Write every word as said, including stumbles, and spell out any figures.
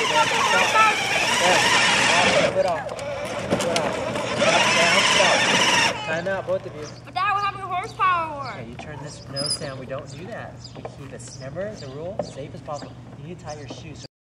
Foot off. Foot off. Down, stop. Time out, both of you. But Dad, we're having a horsepower Okay, war. you turn this nose down. We don't do that. We keep it, remember the rule, safe as possible. You need to tie your shoes.